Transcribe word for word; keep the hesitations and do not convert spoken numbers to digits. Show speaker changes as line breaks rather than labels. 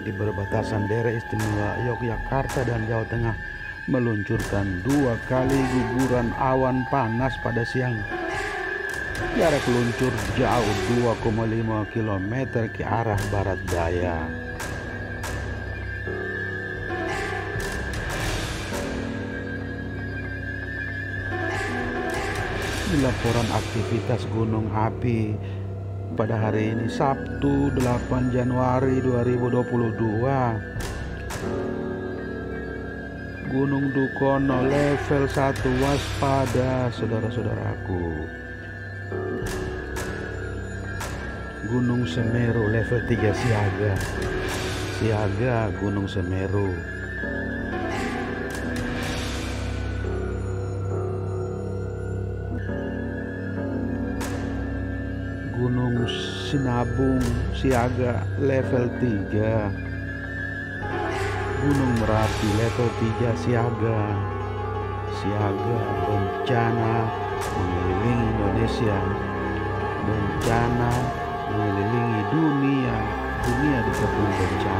di perbatasan daerah istimewa Yogyakarta dan Jawa Tengah meluncurkan dua kali guguran awan panas pada siang. Jarak luncur jauh dua koma lima kilometer ke arah barat daya. Di laporan aktivitas gunung api pada hari ini Sabtu delapan Januari dua ribu dua puluh dua, Gunung Dukono level satu waspada, saudara-saudaraku. Gunung Semeru level tiga siaga. Siaga Gunung Semeru. Gunung Sinabung siaga level tiga. Gunung Merapi level tiga siaga. Siaga bencana mengelilingi Indonesia. Bencana mengelilingi dunia. Dunia dikepung bencana.